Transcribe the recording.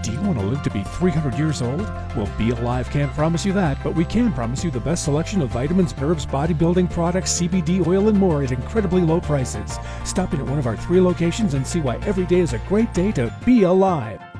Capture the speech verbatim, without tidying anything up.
Do you want to live to be three hundred years old? Well, Be Alive can't promise you that, but we can promise you the best selection of vitamins, herbs, bodybuilding products, C B D oil, and more at incredibly low prices. Stop in at one of our three locations and see why every day is a great day to be alive.